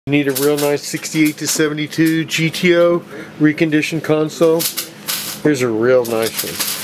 You need a real nice 68 to 72 GTO reconditioned console. Here's a real nice one.